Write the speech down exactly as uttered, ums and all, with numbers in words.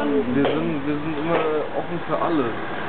Wir sind, wir sind immer offen für alles.